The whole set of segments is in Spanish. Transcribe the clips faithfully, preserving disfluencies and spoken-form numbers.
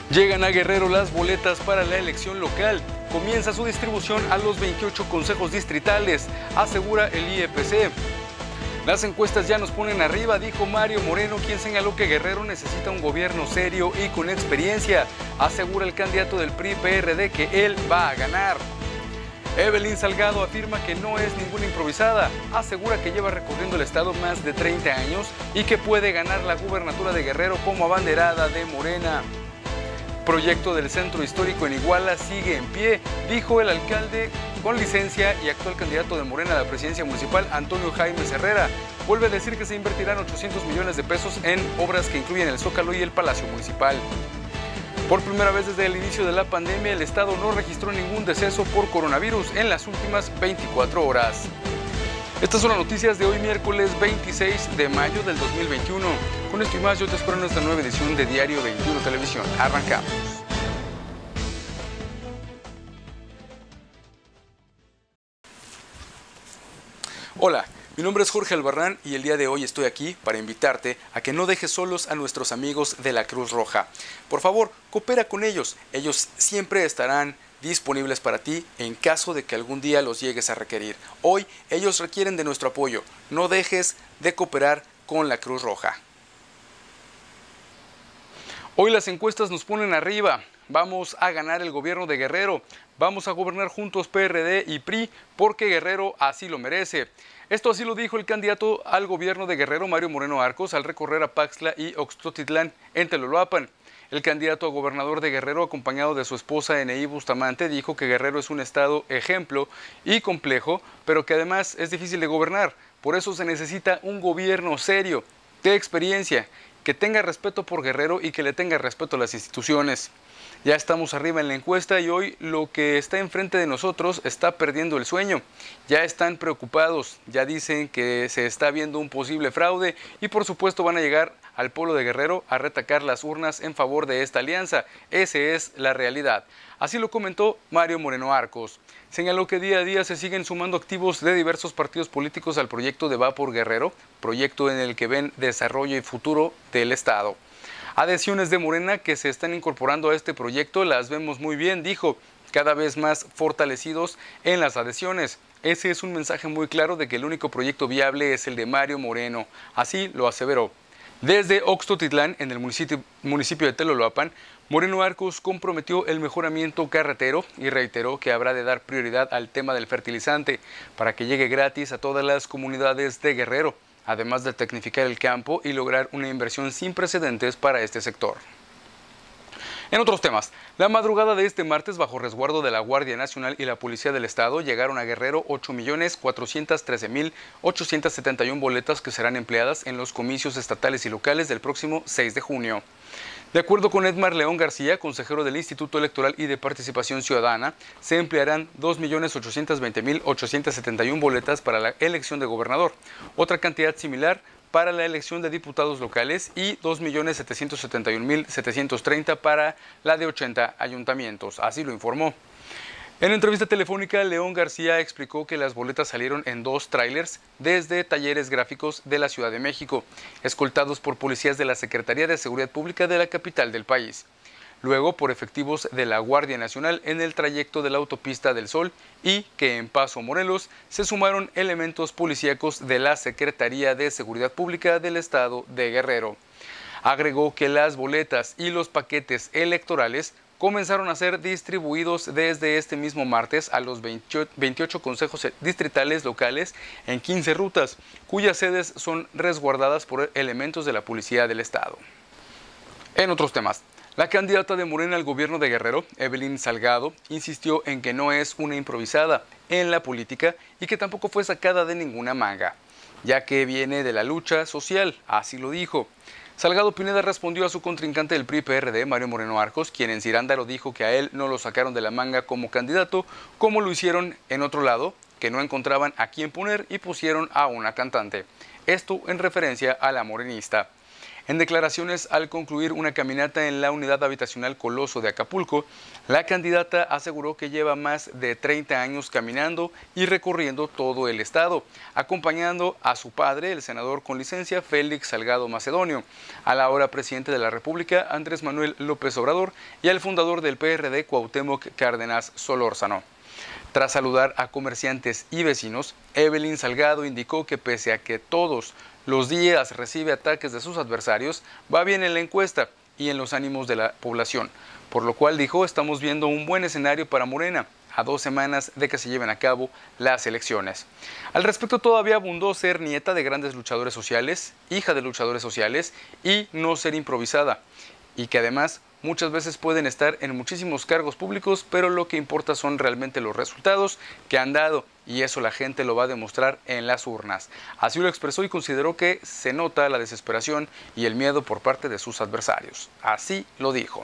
Llegan a Guerrero las boletas para la elección local. Comienza su distribución a los veintiocho consejos distritales, asegura el I E P C. Las encuestas ya nos ponen arriba, dijo Mario Moreno, quien señaló que Guerrero necesita un gobierno serio y con experiencia. Asegura el candidato del P R I P R D que él va a ganar. Evelyn Salgado afirma que no es ninguna improvisada. Asegura que lleva recorriendo el estado más de treinta años y que puede ganar la gubernatura de Guerrero como abanderada de Morena. Proyecto del centro histórico en Iguala sigue en pie, dijo el alcalde con licencia y actual candidato de Morena a la presidencia municipal, Antonio Jaime Herrera. Vuelve a decir que se invertirán ochocientos millones de pesos en obras que incluyen el Zócalo y el Palacio Municipal. Por primera vez desde el inicio de la pandemia, el estado no registró ningún deceso por coronavirus en las últimas veinticuatro horas. Estas son las noticias de hoy, miércoles veintiséis de mayo del dos mil veintiuno. Con esto y más, yo te espero en nuestra nueva edición de Diario veintiuno Televisión. Arrancamos. Hola, mi nombre es Jorge Albarrán y el día de hoy estoy aquí para invitarte a que no dejes solos a nuestros amigos de la Cruz Roja. Por favor, coopera con ellos. Ellos siempre estarán disponibles para ti en caso de que algún día los llegues a requerir. Hoy ellos requieren de nuestro apoyo. No dejes de cooperar con la Cruz Roja. Hoy las encuestas nos ponen arriba. Vamos a ganar el gobierno de Guerrero. Vamos a gobernar juntos P R D y P R I porque Guerrero así lo merece. Esto así lo dijo el candidato al gobierno de Guerrero, Mario Moreno Arcos, al recorrer Apaxla y Oxtotitlán en Teloloapan. El candidato a gobernador de Guerrero, acompañado de su esposa Eneí Bustamante, dijo que Guerrero es un estado ejemplo y complejo, pero que además es difícil de gobernar. Por eso se necesita un gobierno serio, de experiencia, que tenga respeto por Guerrero y que le tenga respeto a las instituciones. Ya estamos arriba en la encuesta y hoy lo que está enfrente de nosotros está perdiendo el sueño. Ya están preocupados, ya dicen que se está viendo un posible fraude y por supuesto van a llegar al pueblo de Guerrero a retacar las urnas en favor de esta alianza. Esa es la realidad. Así lo comentó Mario Moreno Arcos. Señaló que día a día se siguen sumando activos de diversos partidos políticos al proyecto de Va por Guerrero, proyecto en el que ven desarrollo y futuro del estado. Adhesiones de Morena que se están incorporando a este proyecto las vemos muy bien, dijo, cada vez más fortalecidos en las adhesiones. Ese es un mensaje muy claro de que el único proyecto viable es el de Mario Moreno, así lo aseveró. Desde Oxtotitlán, en el municipio, municipio de Teloloapan, Moreno Arcos comprometió el mejoramiento carretero y reiteró que habrá de dar prioridad al tema del fertilizante para que llegue gratis a todas las comunidades de Guerrero, además de tecnificar el campo y lograr una inversión sin precedentes para este sector. En otros temas, la madrugada de este martes, bajo resguardo de la Guardia Nacional y la Policía del Estado, llegaron a Guerrero ocho millones cuatrocientos trece mil ochocientos setenta y una boletas que serán empleadas en los comicios estatales y locales del próximo seis de junio. De acuerdo con Edmar León García, consejero del Instituto Electoral y de Participación Ciudadana, se emplearán dos millones ochocientos veinte mil ochocientos setenta y una boletas para la elección de gobernador, otra cantidad similar para la elección de diputados locales y dos millones setecientos setenta y un mil setecientos treinta para la de ochenta ayuntamientos, así lo informó. En entrevista telefónica, León García explicó que las boletas salieron en dos tráilers desde talleres gráficos de la Ciudad de México, escoltados por policías de la Secretaría de Seguridad Pública de la capital del país. Luego por efectivos de la Guardia Nacional en el trayecto de la Autopista del Sol y que en Paso, Morelos, se sumaron elementos policíacos de la Secretaría de Seguridad Pública del Estado de Guerrero. Agregó que las boletas y los paquetes electorales comenzaron a ser distribuidos desde este mismo martes a los veintiocho consejos distritales locales en quince rutas, cuyas sedes son resguardadas por elementos de la Policía del Estado. En otros temas, la candidata de Morena al gobierno de Guerrero, Evelyn Salgado, insistió en que no es una improvisada en la política y que tampoco fue sacada de ninguna manga, ya que viene de la lucha social, así lo dijo. Salgado Pineda respondió a su contrincante del P R I P R D, Mario Moreno Arcos, quien en Cirándaro dijo que a él no lo sacaron de la manga como candidato, como lo hicieron en otro lado, que no encontraban a quién poner y pusieron a una cantante. Esto en referencia a la morenista. En declaraciones al concluir una caminata en la unidad habitacional Coloso de Acapulco, la candidata aseguró que lleva más de treinta años caminando y recorriendo todo el estado, acompañando a su padre, el senador con licencia Félix Salgado Macedonio, al ahora presidente de la República, Andrés Manuel López Obrador, y al fundador del P R D, Cuauhtémoc Cárdenas Solórzano. Tras saludar a comerciantes y vecinos, Evelyn Salgado indicó que pese a que todos los días recibe ataques de sus adversarios, va bien en la encuesta y en los ánimos de la población, por lo cual dijo: estamos viendo un buen escenario para Morena, a dos semanas de que se lleven a cabo las elecciones. Al respecto, todavía abundó ser nieta de grandes luchadores sociales, hija de luchadores sociales y no ser improvisada, y que además muchas veces pueden estar en muchísimos cargos públicos, pero lo que importa son realmente los resultados que han dado, y eso la gente lo va a demostrar en las urnas. Así lo expresó y consideró que se nota la desesperación y el miedo por parte de sus adversarios. Así lo dijo.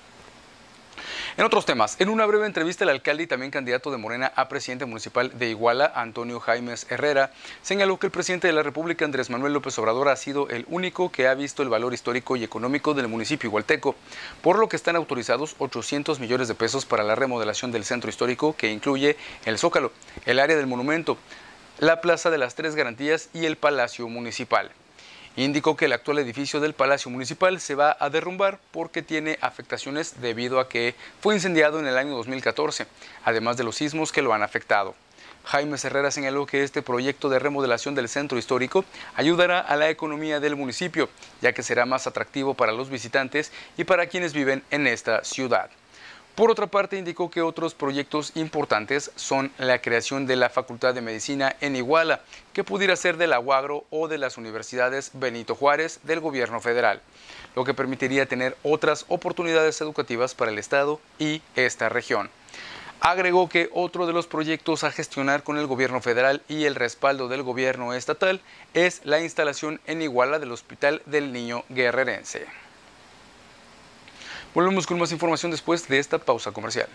En otros temas, en una breve entrevista, el alcalde y también candidato de Morena a presidente municipal de Iguala, Antonio Jaimes Herrera, señaló que el presidente de la República, Andrés Manuel López Obrador, ha sido el único que ha visto el valor histórico y económico del municipio igualteco, por lo que están autorizados ochocientos millones de pesos para la remodelación del centro histórico, que incluye el Zócalo, el área del monumento, la Plaza de las Tres Garantías y el Palacio Municipal. Indicó que el actual edificio del Palacio Municipal se va a derrumbar porque tiene afectaciones debido a que fue incendiado en el año dos mil catorce, además de los sismos que lo han afectado. Jaimes Herrera señaló que este proyecto de remodelación del centro histórico ayudará a la economía del municipio, ya que será más atractivo para los visitantes y para quienes viven en esta ciudad. Por otra parte, indicó que otros proyectos importantes son la creación de la Facultad de Medicina en Iguala, que pudiera ser de la U A G R O o de las universidades Benito Juárez del gobierno federal, lo que permitiría tener otras oportunidades educativas para el estado y esta región. Agregó que otro de los proyectos a gestionar con el gobierno federal y el respaldo del gobierno estatal es la instalación en Iguala del Hospital del Niño Guerrerense. Volvemos con más información después de esta pausa comercial.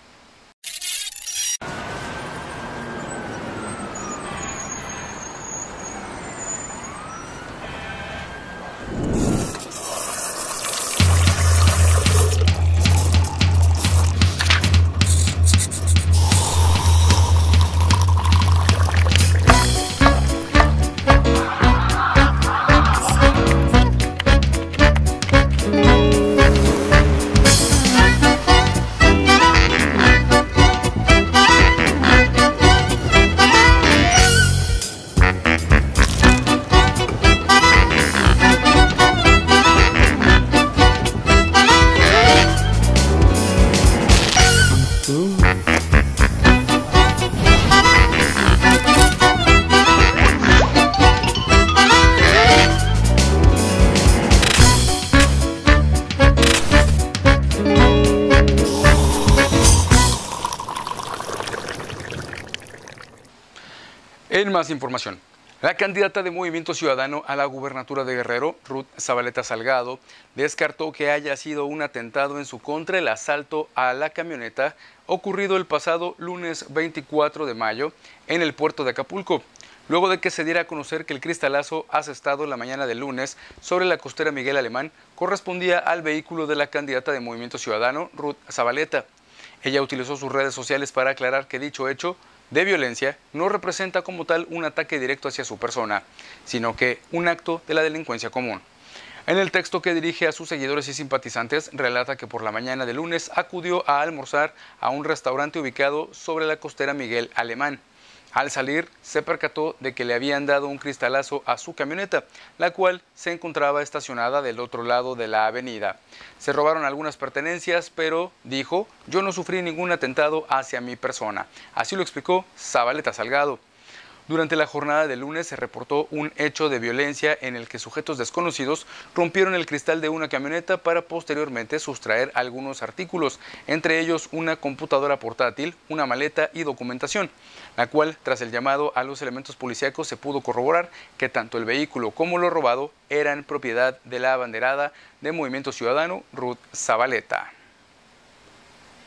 En más información, la candidata de Movimiento Ciudadano a la gubernatura de Guerrero, Ruth Zabaleta Salgado, descartó que haya sido un atentado en su contra el asalto a la camioneta ocurrido el pasado lunes veinticuatro de mayo en el puerto de Acapulco, luego de que se diera a conocer que el cristalazo asestado la mañana del lunes sobre la costera Miguel Alemán correspondía al vehículo de la candidata de Movimiento Ciudadano, Ruth Zabaleta. Ella utilizó sus redes sociales para aclarar que dicho hecho de violencia no representa como tal un ataque directo hacia su persona, sino que un acto de la delincuencia común. En el texto que dirige a sus seguidores y simpatizantes, relata que por la mañana de lunes acudió a almorzar a un restaurante ubicado sobre la costera Miguel Alemán. Al salir, se percató de que le habían dado un cristalazo a su camioneta, la cual se encontraba estacionada del otro lado de la avenida. Se robaron algunas pertenencias, pero, dijo, yo no sufrí ningún atentado hacia mi persona. Así lo explicó Zabaleta Salgado. Durante la jornada del lunes se reportó un hecho de violencia en el que sujetos desconocidos rompieron el cristal de una camioneta para posteriormente sustraer algunos artículos, entre ellos una computadora portátil, una maleta y documentación, la cual, tras el llamado a los elementos policíacos, se pudo corroborar que tanto el vehículo como lo robado eran propiedad de la abanderada de Movimiento Ciudadano, Ruth Zabaleta.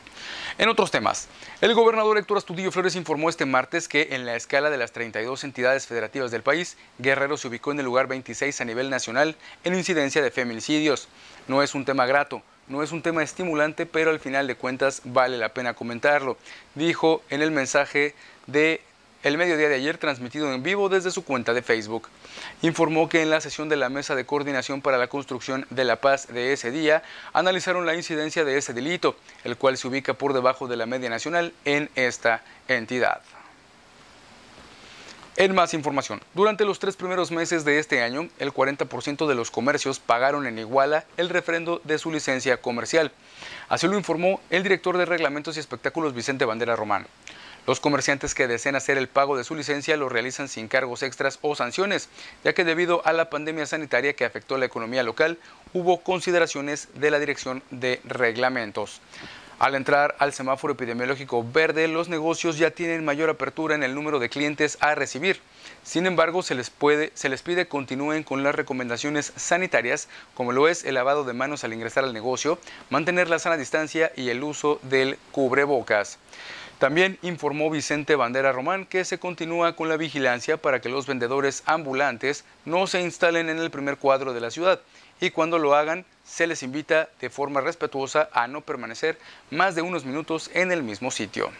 En otros temas, el gobernador Héctor Astudillo Flores informó este martes que en la escala de las treinta y dos entidades federativas del país, Guerrero se ubicó en el lugar veintiséis a nivel nacional en incidencia de feminicidios. No es un tema grato, no es un tema estimulante, pero al final de cuentas vale la pena comentarlo, dijo en el mensaje de el mediodía de ayer transmitido en vivo desde su cuenta de Facebook. Informó que en la sesión de la Mesa de Coordinación para la Construcción de la Paz de ese día, analizaron la incidencia de ese delito, el cual se ubica por debajo de la media nacional en esta entidad. En más información, durante los tres primeros meses de este año, el cuarenta por ciento de los comercios pagaron en Iguala el refrendo de su licencia comercial. Así lo informó el director de Reglamentos y Espectáculos, Vicente Bandera Román. Los comerciantes que deseen hacer el pago de su licencia lo realizan sin cargos extras o sanciones, ya que debido a la pandemia sanitaria que afectó la economía local, hubo consideraciones de la Dirección de Reglamentos. Al entrar al semáforo epidemiológico verde, los negocios ya tienen mayor apertura en el número de clientes a recibir. Sin embargo, se les, puede, se les pide continúen con las recomendaciones sanitarias, como lo es el lavado de manos al ingresar al negocio, mantener la sana distancia y el uso del cubrebocas. También informó Vicente Bandera Román que se continúa con la vigilancia para que los vendedores ambulantes no se instalen en el primer cuadro de la ciudad y cuando lo hagan se les invita de forma respetuosa a no permanecer más de unos minutos en el mismo sitio.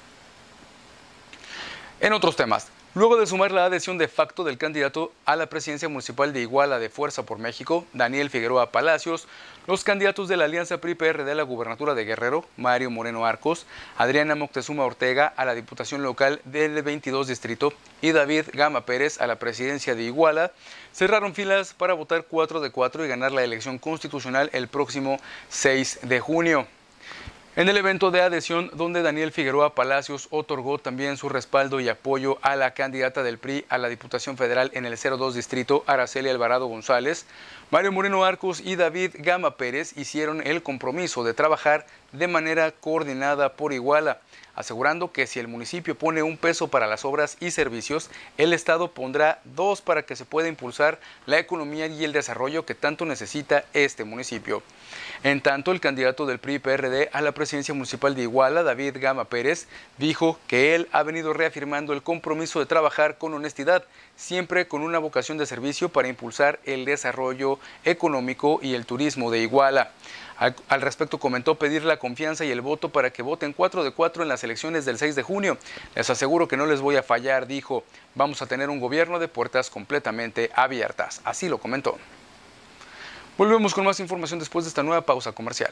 En otros temas, luego de sumar la adhesión de facto del candidato a la presidencia municipal de Iguala de Fuerza por México, Daniel Figueroa Palacios, los candidatos de la alianza P R I P R D a la gubernatura de Guerrero, Mario Moreno Arcos, Adriana Moctezuma Ortega a la diputación local del veintidós distrito y David Gama Pérez a la presidencia de Iguala, cerraron filas para votar cuatro de cuatro y ganar la elección constitucional el próximo seis de junio. En el evento de adhesión, donde Daniel Figueroa Palacios otorgó también su respaldo y apoyo a la candidata del P R I a la Diputación Federal en el cero dos distrito, Araceli Alvarado González, Mario Moreno Arcos y David Gama Pérez hicieron el compromiso de trabajar de manera coordinada por Iguala, asegurando que si el municipio pone un peso para las obras y servicios, el Estado pondrá dos para que se pueda impulsar la economía y el desarrollo que tanto necesita este municipio. En tanto, el candidato del P R I P R D a la presidencia municipal de Iguala, David Gama Pérez, dijo que él ha venido reafirmando el compromiso de trabajar con honestidad, siempre con una vocación de servicio para impulsar el desarrollo económico y el turismo de Iguala. Al, al respecto comentó pedir la confianza y el voto para que voten cuatro de cuatro en las elecciones del seis de junio. Les aseguro que no les voy a fallar, dijo. Vamos a tener un gobierno de puertas completamente abiertas. Así lo comentó. Volvemos con más información después de esta nueva pausa comercial.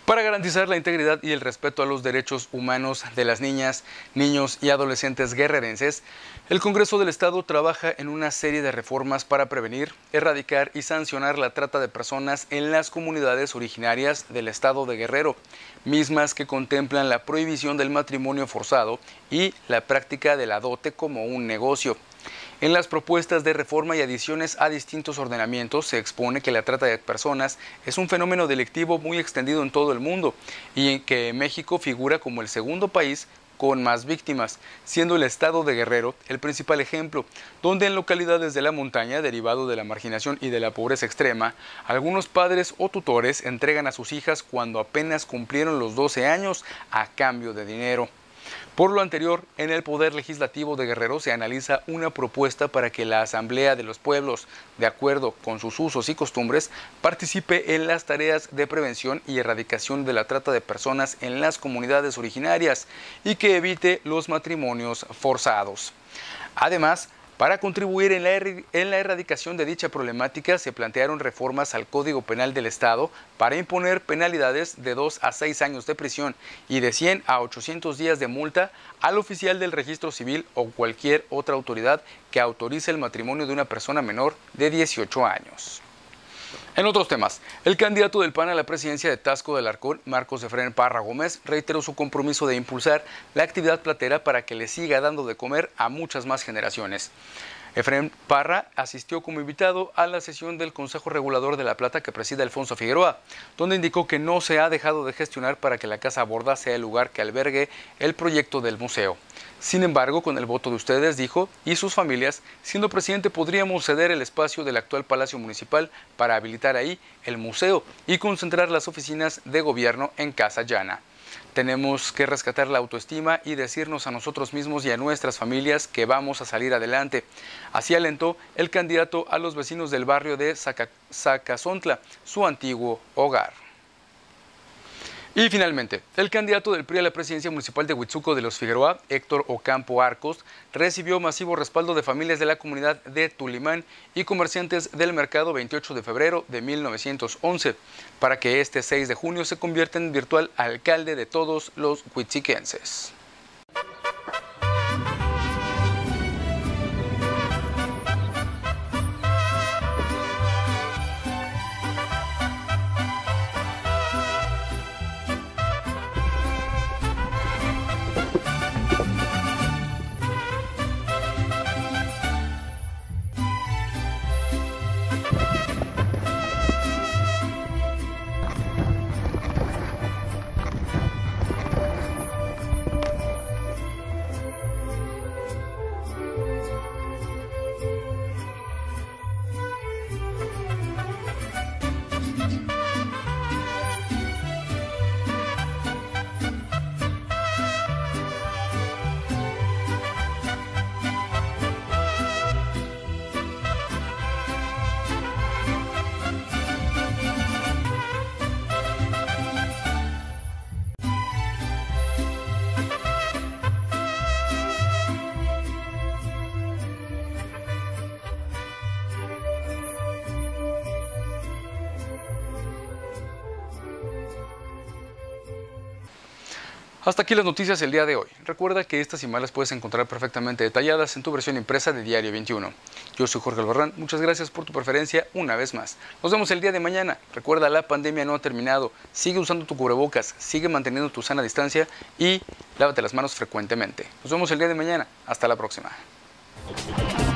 Para garantizar la integridad y el respeto a los derechos humanos de las niñas, niños y adolescentes guerrerenses, el Congreso del Estado trabaja en una serie de reformas para prevenir, erradicar y sancionar la trata de personas en las comunidades originarias del Estado de Guerrero, mismas que contemplan la prohibición del matrimonio forzado y la práctica de la dote como un negocio. En las propuestas de reforma y adiciones a distintos ordenamientos se expone que la trata de personas es un fenómeno delictivo muy extendido en todo el mundo y en que México figura como el segundo país con más víctimas, siendo el estado de Guerrero el principal ejemplo, donde en localidades de la montaña, derivado de la marginación y de la pobreza extrema, algunos padres o tutores entregan a sus hijas cuando apenas cumplieron los doce años a cambio de dinero. Por lo anterior, en el Poder Legislativo de Guerrero se analiza una propuesta para que la Asamblea de los Pueblos, de acuerdo con sus usos y costumbres, participe en las tareas de prevención y erradicación de la trata de personas en las comunidades originarias y que evite los matrimonios forzados. Además, para contribuir en la, er en la erradicación de dicha problemática, se plantearon reformas al Código Penal del Estado para imponer penalidades de dos a seis años de prisión y de cien a ochocientos días de multa al oficial del registro civil o cualquier otra autoridad que autorice el matrimonio de una persona menor de dieciocho años. En otros temas, el candidato del P A N a la presidencia de Taxco de Alarcón, Marcos Efraín Parra Gómez, reiteró su compromiso de impulsar la actividad platera para que le siga dando de comer a muchas más generaciones. Efraín Parra asistió como invitado a la sesión del Consejo Regulador de la Plata que preside Alfonso Figueroa, donde indicó que no se ha dejado de gestionar para que la Casa Borda sea el lugar que albergue el proyecto del museo. Sin embargo, con el voto de ustedes, dijo, y sus familias, siendo presidente podríamos ceder el espacio del actual Palacio Municipal para habilitar ahí el museo y concentrar las oficinas de gobierno en Casa Llana. Tenemos que rescatar la autoestima y decirnos a nosotros mismos y a nuestras familias que vamos a salir adelante. Así alentó el candidato a los vecinos del barrio de Zacazontla, su antiguo hogar. Y finalmente, el candidato del P R I a la presidencia municipal de Huitzuco de los Figueroa, Héctor Ocampo Arcos, recibió masivo respaldo de familias de la comunidad de Tulimán y comerciantes del mercado veintiocho de febrero de mil novecientos once, para que este seis de junio se convierta en virtual alcalde de todos los huitziquenses. Hasta aquí las noticias del día de hoy. Recuerda que estas y más las puedes encontrar perfectamente detalladas en tu versión impresa de Diario veintiuno. Yo soy Jorge Albarrán, muchas gracias por tu preferencia una vez más. Nos vemos el día de mañana. Recuerda, la pandemia no ha terminado. Sigue usando tu cubrebocas, sigue manteniendo tu sana distancia y lávate las manos frecuentemente. Nos vemos el día de mañana. Hasta la próxima.